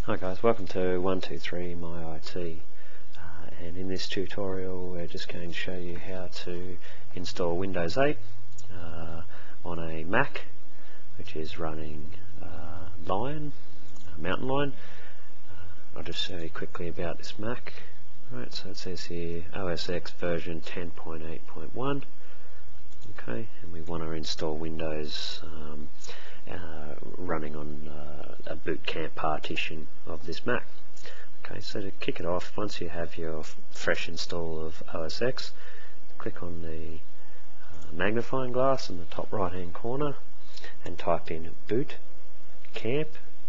Hi guys, welcome to 123 My IT, and in this tutorial we're just going to show you how to install Windows 8 on a Mac which is running Mountain Lion. I'll just show you quickly about this Mac. Right, so it says here OS X version 10.8.1. Okay, and we want to install Windows running on a bootcamp partition of this Mac. Okay, so to kick it off, once you have your fresh install of OS X, click on the magnifying glass in the top right hand corner and type in bootcamp.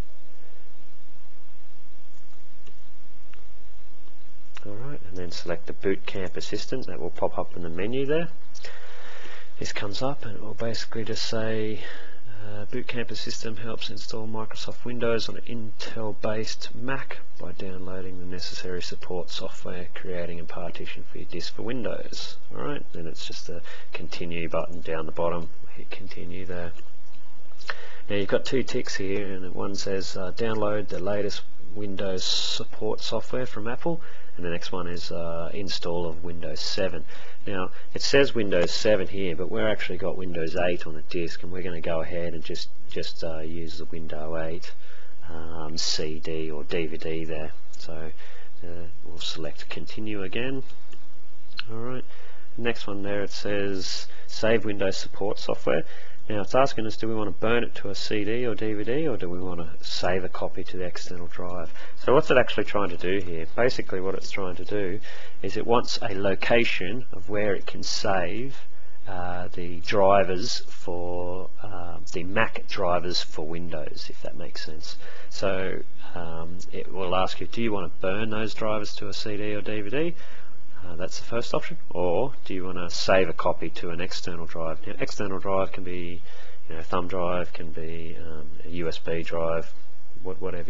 Alright, and then select the bootcamp assistant. That will pop up in the menu there. This comes up and it will basically just say bootcamp system helps install Microsoft Windows on an Intel based Mac by downloading the necessary support software, creating a partition for your disk for Windows. Alright, then it's just a continue button down the bottom. Hit continue there. Now you've got two ticks here, and one says download the latest Windows support software from Apple, and the next one is install of Windows 7. Now it says Windows 7 here, but we're actually got Windows 8 on the disk, and we're going to go ahead and just use the Windows 8 CD or DVD there. So we'll select continue again. Alright, next one there, it says save Windows support software. Now it's asking us, do we want to burn it to a CD or DVD, or do we want to save a copy to the external drive? So what's it actually trying to do here? Basically what it's trying to do is it wants a location of where it can save the drivers for the Mac drivers for Windows, if that makes sense. So it will ask you, do you want to burn those drivers to a CD or DVD? That's the first option. Or do you want to save a copy to an external drive? Now, external drive can be, thumb drive, can be a USB drive, whatever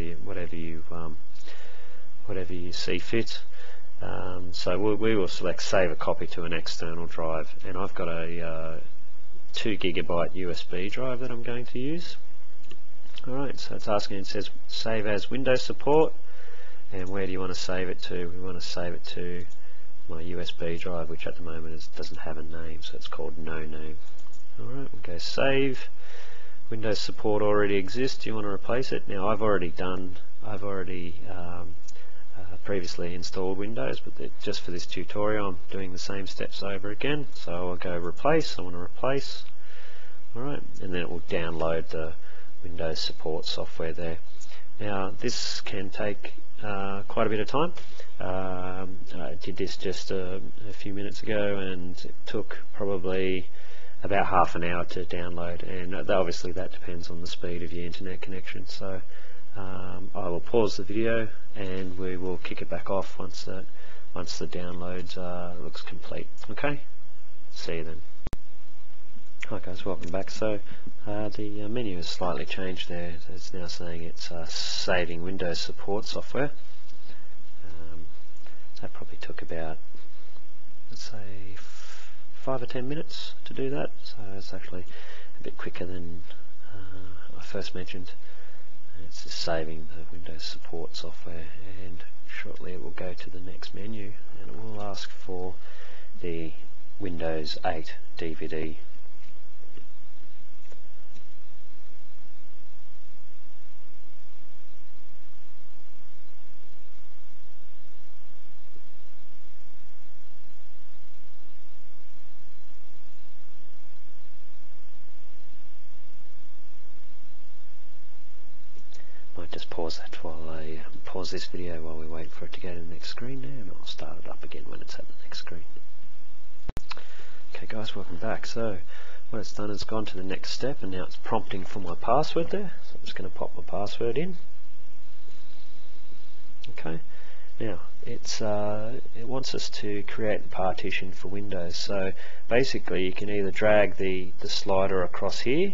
you see fit. So we will select save a copy to an external drive, and I've got a 2 GB USB drive that I'm going to use. Alright, so it's asking, it says save as Windows support, and where do you want to save it to? We want to save it to my USB drive, which at the moment doesn't have a name, so it's called no name. Alright, we'll go save. Windows support already exists. Do you want to replace it? Now I've already previously installed Windows, but just for this tutorial I'm doing the same steps over again. So I'll go replace. I want to replace. Alright, and then it will download the Windows support software there. Now this can take quite a bit of time. I did this just a few minutes ago, and it took probably about half an hour to download, and obviously that depends on the speed of your internet connection. So I will pause the video and we will kick it back off once the download looks complete. Okay, see you then. Hi guys, welcome back. So the menu has slightly changed there. It's now saying it's saving Windows support software. That probably took about, let's say, 5 or 10 minutes to do that, so it's actually a bit quicker than I first mentioned. It's just saving the Windows support software, and shortly it will go to the next menu and it will ask for the Windows 8 DVD. Might just pause that while I pause this video while we wait for it to go to the next screen there, and I'll start it up again when it's at the next screen. Okay guys, welcome back. So what it's done is gone to the next step, and now it's prompting for my password there. So I'm just going to pop my password in. Okay, now it wants us to create a partition for Windows. So basically you can either drag the slider across here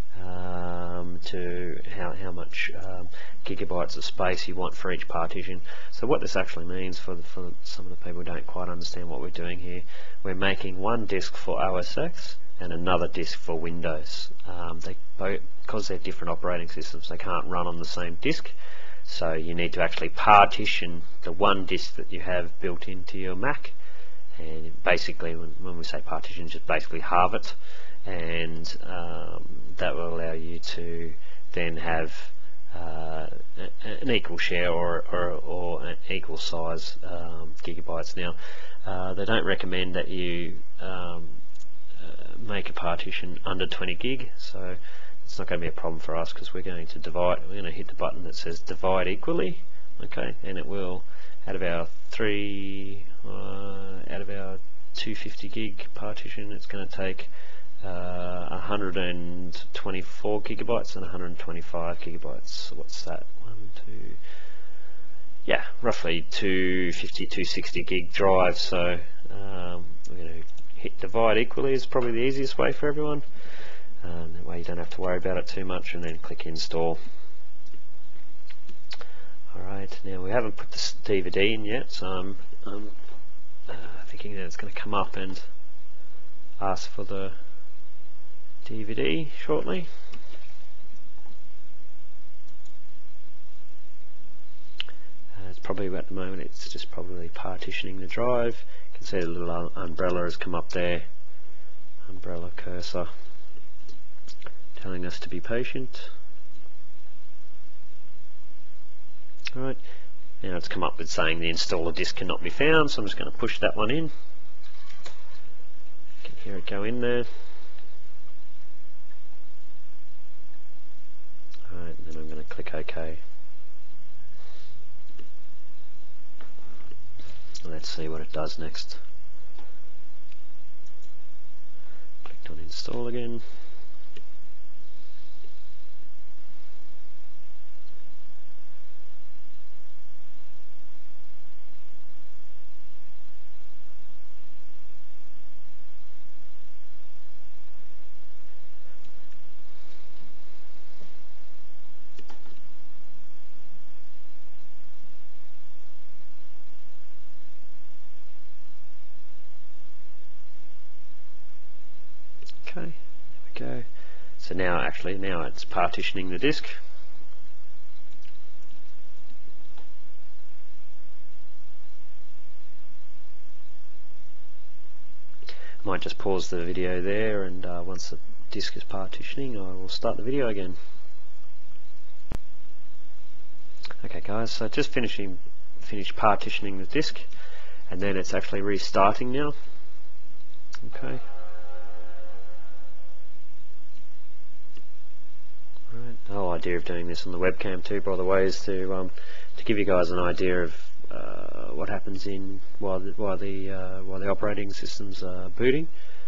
to how much gigabytes of space you want for each partition. So what this actually means, for some of the people who don't quite understand what we're doing here, we're making one disk for OS X and another disk for Windows. Because they're different operating systems, they can't run on the same disk. So you need to actually partition the one disk that you have built into your Mac, and basically when we say partition, just basically halve it, and that will allow you to then have an equal share or an equal size gigabytes. Now they don't recommend that you make a partition under 20 gig, so it's not going to be a problem for us, because we're going to divide. We're going to hit the button that says divide equally, okay, and it will, out of our 250 gig partition, it's going to take 124 gigabytes and 125 gigabytes. So what's that? Yeah, roughly 250, 260 gig drive. So we're going to hit divide equally is probably the easiest way for everyone. That way you don't have to worry about it too much, and then click install. Alright, now we haven't put this DVD in yet, so I'm thinking that it's going to come up and ask for the DVD shortly. It's probably, at the moment, it's just probably partitioning the drive. You can see the little umbrella has come up there, umbrella cursor, telling us to be patient. Alright, now it's come up with saying the installer disk cannot be found, so I'm just going to push that one in. You can hear it go in there. Alright, and then I'm going to click OK. Let's see what it does next. Clicked on install again. Okay, there we go. So now it's partitioning the disk. I might just pause the video there, and once the disk is partitioning, I will start the video again. Okay guys, so just finished partitioning the disk, and then it's actually restarting now. Okay. Right. The whole idea of doing this on the webcam too, by the way, is to give you guys an idea of what happens while the operating system's booting.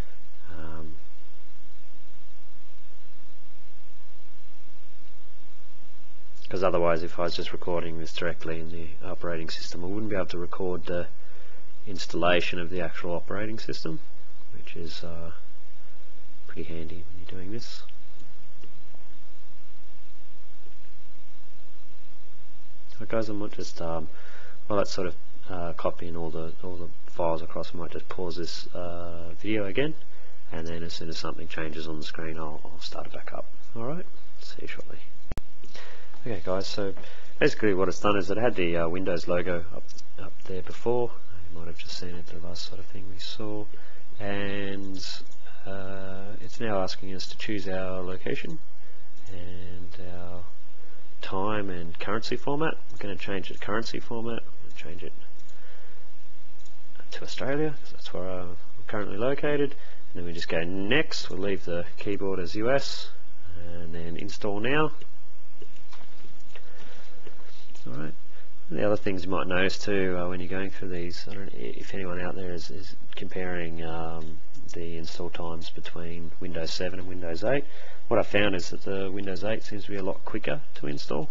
Because otherwise, if I was just recording this directly in the operating system, I wouldn't be able to record the installation of the actual operating system, which is pretty handy when you're doing this. So guys, I might just while that's sort of copying all the files across, I might just pause this video again, and then as soon as something changes on the screen, I'll start it back up. Alright, see you shortly. Okay guys, so basically what it's done is it had the Windows logo up there before. You might have just seen it, the last sort of thing we saw, and it's now asking us to choose our location and our time and currency format. I'm going to change the currency format. I'm going to change it to Australia, because that's where I'm currently located. And then we just go next. We'll leave the keyboard as US, and then install now. Alright. The other things you might notice too when you're going through these, I don't know if anyone out there is comparing the install times between Windows 7 and Windows 8. What I found is that the Windows 8 seems to be a lot quicker to install.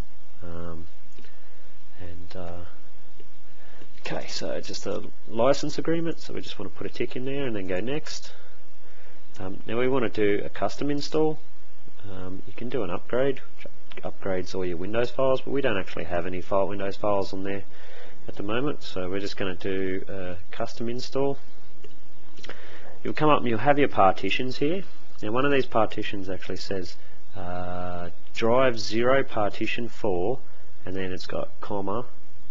Okay, so just a license agreement, so we just want to put a tick in there and then go next. Now we want to do a custom install. You can do an upgrade, which upgrades all your Windows files, but we don't actually have any Windows files on there at the moment, so we're just going to do a custom install. You'll come up and you'll have your partitions here. Now one of these partitions actually says drive 0 partition 4 and then it's got comma,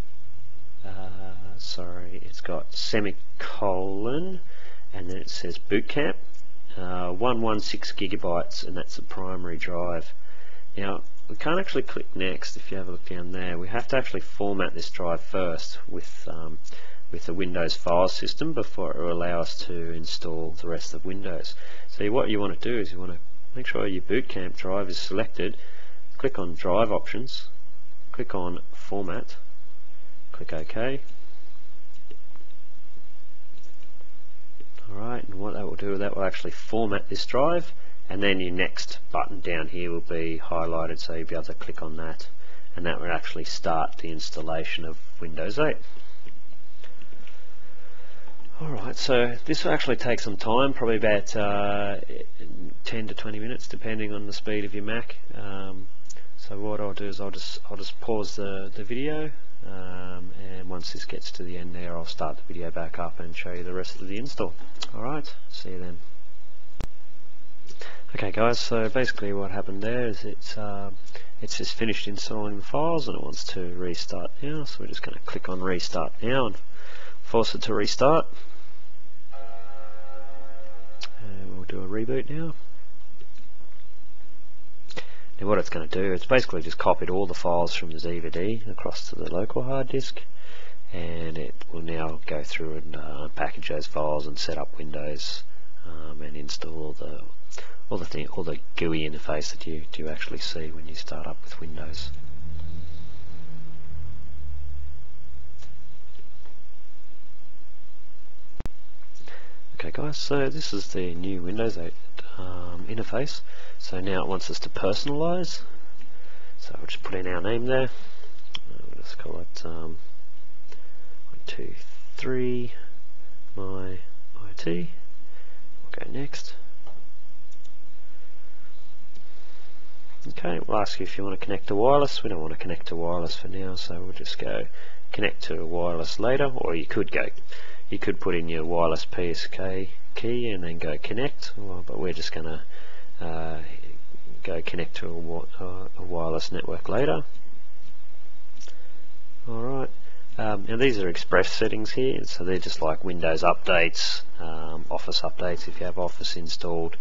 it's got semicolon, and then it says bootcamp, 116 gigabytes, and that's the primary drive. Now we can't actually click next. If you have a look down there, we have to actually format this drive first with the Windows file system before it will allow us to install the rest of Windows. So what you want to do is you want to make sure your bootcamp drive is selected, click on drive options, click on format, click OK. Alright, and what that will do, that will actually format this drive, and then your next button down here will be highlighted, so you'll be able to click on that, and that will actually start the installation of Windows 8. Alright, so this will actually take some time, probably about 10 to 20 minutes depending on the speed of your Mac. So what I'll do is I'll just pause the video, and once this gets to the end there, I'll start the video back up and show you the rest of the install. Alright, see you then. Okay guys, so basically what happened there is it's just finished installing the files and it wants to restart now, so we're just going to click on restart now and force it to restart. And we'll do a reboot now. Now what it's going to do, it's basically just copied all the files from the DVD across to the local hard disk, and it will now go through and package those files and set up Windows and install all the GUI interface that you actually see when you start up with Windows. Okay guys, so this is the new Windows 8 interface. So now it wants us to personalize, so we'll just put in our name there. We'll just call it 123 my IT. We'll go next. Okay, we'll ask you if you want to connect to wireless. We don't want to connect to wireless for now, so we'll just go connect to wireless later, or you could put in your wireless PSK key and then go connect, but we're just going to go connect to a wireless network later. Alright, now these are express settings here, so they're just like Windows updates, Office updates if you have Office installed,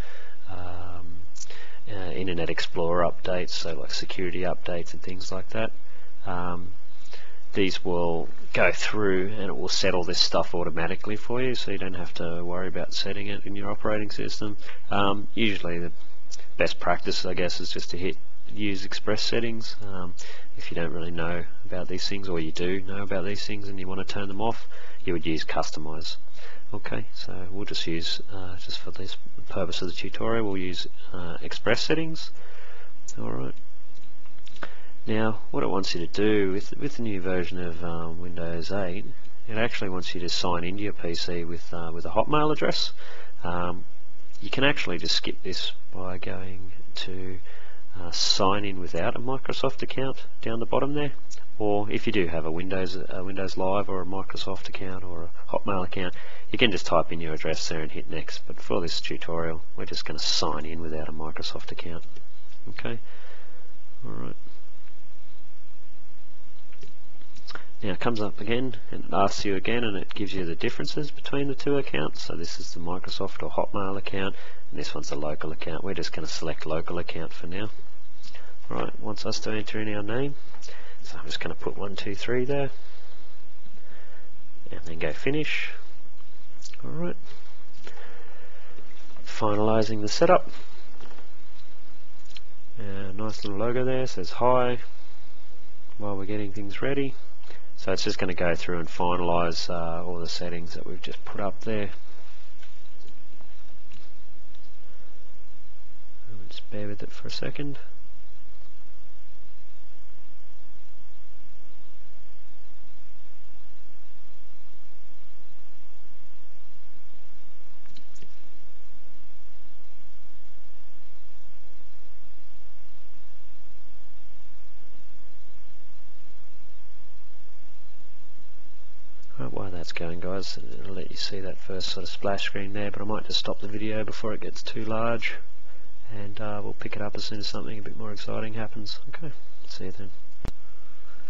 Internet Explorer updates, so like security updates and things like that. These will go through and it will set all this stuff automatically for you, so you don't have to worry about setting it in your operating system. Usually the best practice, I guess, is just to use express settings. If you don't really know about these things, or you do know about these things and you want to turn them off, you would use customize. Okay, so we'll just use, just for this purpose of the tutorial, we'll use express settings. Alright. Now, what it wants you to do with the new version of Windows 8, it actually wants you to sign into your PC with a Hotmail address. You can actually just skip this by going to sign in without a Microsoft account down the bottom there. Or if you do have a Windows Live or a Microsoft account or a Hotmail account, you can just type in your address there and hit next. But for this tutorial, we're just going to sign in without a Microsoft account. Okay. Alright. Now it comes up again and it asks you again, and it gives you the differences between the two accounts. So this is the Microsoft or Hotmail account, and this one's the local account. We're just going to select local account for now. Right, wants us to enter in our name, so I'm just going to put 123 there, and then go finish. Alright, finalizing the setup. Nice little logo there, says hi while we're getting things ready. So it's just going to go through and finalize all the settings that we've just put up there. Just bear with it for a second. While that's going, guys, it'll let you see that first sort of splash screen there, but I might just stop the video before it gets too large, and we'll pick it up as soon as something a bit more exciting happens. Okay, see you then.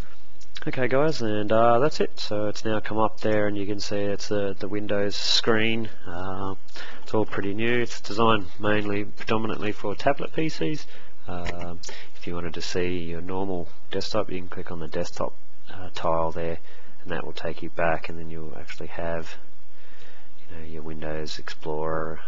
Okay guys, and that's it. So it's now come up there and you can see it's the Windows screen. It's all pretty new. It's designed predominantly for tablet PCs. If you wanted to see your normal desktop, you can click on the desktop tile there, and that will take you back, and then you'll actually have your Windows Explorer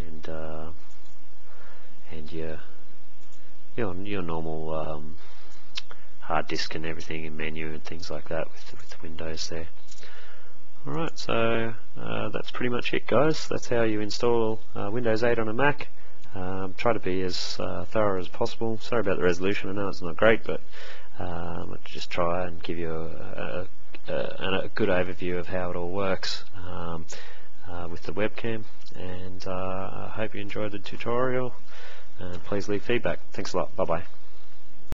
and your normal hard disk and everything, and menu and things like that with the Windows there. Alright, so that's pretty much it guys. That's how you install Windows 8 on a Mac. Try to be as thorough as possible. Sorry about the resolution, I know it's not great, but I'll just try and give you a good overview of how it all works with the webcam, and I hope you enjoyed the tutorial, and please leave feedback. Thanks a lot, bye bye.